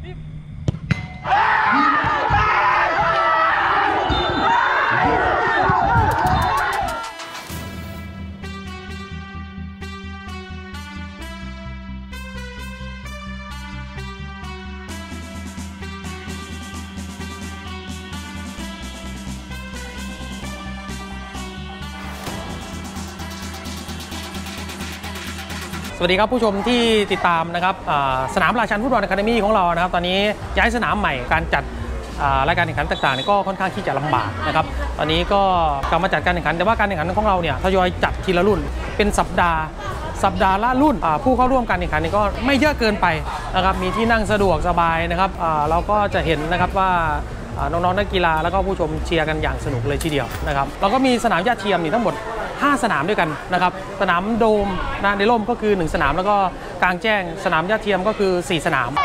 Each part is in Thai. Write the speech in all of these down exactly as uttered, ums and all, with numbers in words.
สวัสดีครับผู้ชมที่ติดตามนะครับสนามราชันฟุตบอลอะคาเดมี่ของเรานะครับตอนนี้ย้ายสนามใหม่การจัดรายการแข่งขันต่างๆก็ค่อนข้างที่จะลำบากนะครับตอนนี้ก็กลับมาจัดการแข่งขันแต่ว่าการแข่งขันของเราเนี่ยทยอยจัดทีละรุ่นเป็นสัปดาห์สัปดาห์ละรุ่นผู้เข้าร่วมการแข่งขันนี่ก็ไม่เยอะเกินไปนะครับมีที่นั่งสะดวกสบายนะครับเราก็จะเห็นนะครับว่าน้องๆนักกีฬาแล้วก็ผู้ชมเชียร์กันอย่างสนุกเลยทีเดียวนะครับเราก็มีสนามหญ้าเทียมนี่ทั้งหมดห้าสนามด้วยกันนะครับสนามโดมนะในร่มก็คือหนึ่งสนามแล้วก็กลางแจ้งสนามหญ้าเทียมก็คือสี่สนาม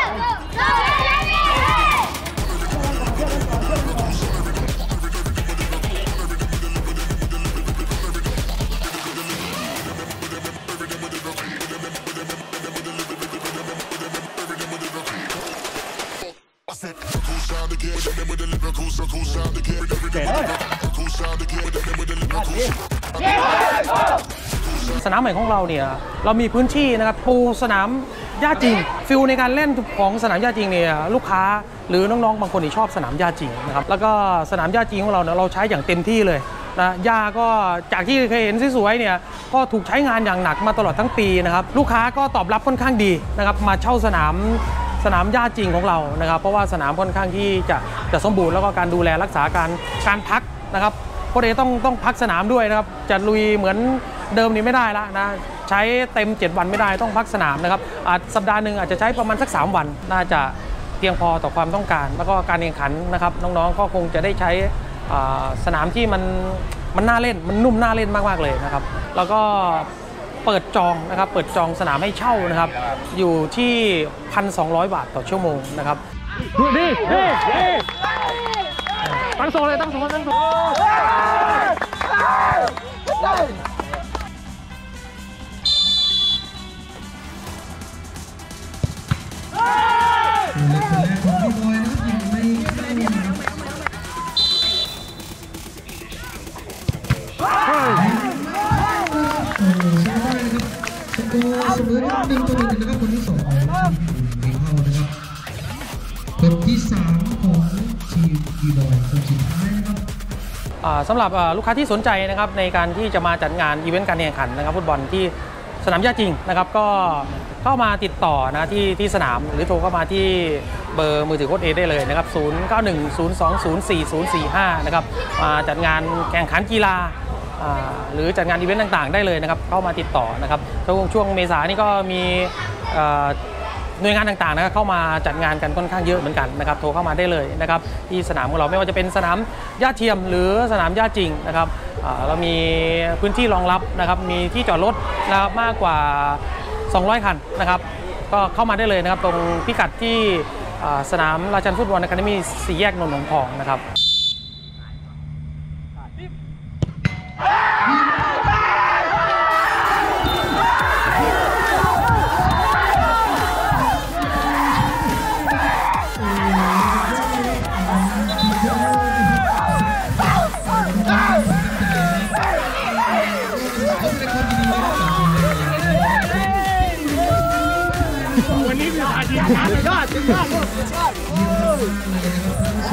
สนามใหม่ของเราเนี่ยเรามีพื้นที่นะครับปูสนามหญ้าจริงฟิลในการเล่นของสนามหญ้าจริงเนี่ยลูกค้าหรือน้องๆบางคนที่ชอบสนามหญ้าจริงนะครับแล้วก็สนามหญ้าจริงของเราเนี่ยเราใช้อย่างเต็มที่เลยนะหญ้าก็จากที่เคยเห็นสวยๆเนี่ยก็ถูกใช้งานอย่างหนักมาตลอดทั้งปีนะครับลูกค้าก็ตอบรับค่อนข้างดีนะครับมาเช่าสนามสนามหญ้าจริงของเรานะครับเพราะว่าสนามค่อนข้างที่จะจะสมบูรณ์แล้วก็การดูแลรักษาการการพักนะครับเพราะเดี๋ยวต้องต้องพักสนามด้วยนะครับจะลุยเหมือนเดิมนี้ไม่ได้แล้วนะใช้เต็มเจ็ดวันไม่ได้ต้องพักสนามนะครับสัปดาห์หนึ่งอาจจะใช้ประมาณสักสามวันน่าจะเพียงพอต่อความต้องการแล้วก็การแข่งขันนะครับน้องๆก็คงจะได้ใช้สนามที่มันมันน่าเล่นมันนุ่มน่าเล่นมากๆเลยนะครับแล้วก็เปิดจองนะครับเปิดจองสนามให้เช่านะครับอยู่ที่ หนึ่งพันสองร้อย บาทต่อชั่วโมงนะครับดูดิดิดิตั้งโซเลยตั้งโซตั้งโซเสมอหนึ่งต่อหนึ่งนะครับคนที่สองทีมทีมเข้านะครับคนที่สามของทีมกีบอยคนสุดท้ายนะครับสำหรับลูกค้าที่สนใจนะครับในการที่จะมาจัดงานอีเวนต์การแข่งขันนะครับฟุตบอลที่สนามหญ้าจริงนะครับก็เข้ามาติดต่อนะที่ที่สนามหรือโทรเข้ามาที่เบอร์มือถือโค้ดเอได้เลยนะครับศูนย์ เก้า หนึ่ง ศูนย์ สอง ศูนย์ สี่ ศูนย์ สี่ ห้านะครับมาจัดงานแข่งขันกีฬาหรือจัดงานอีเวนต์ต่างๆได้เลยนะครับเข้ามาติดต่อนะครับช่วงช่วงเมษายนนี่ก็มีหน่วยงานต่างๆนะครับเข้ามาจัดงานกันค่อนข้างเยอะเหมือนกันนะครับโทรเข้ามาได้เลยนะครับที่สนามของเราไม่ว่าจะเป็นสนามหญ้าเทียมหรือสนามหญ้าจริงนะครับเรามีพื้นที่รองรับนะครับมีที่จอดรถนะครับมากกว่าสองร้อยคันนะครับก็เข้ามาได้เลยนะครับตรงพิกัดที่สนามราชันฟุตบอลอะคาเดมี่สี่แยกนนท์หนองพองนะครับวันนี้คืออาชีพยอดยอดยอด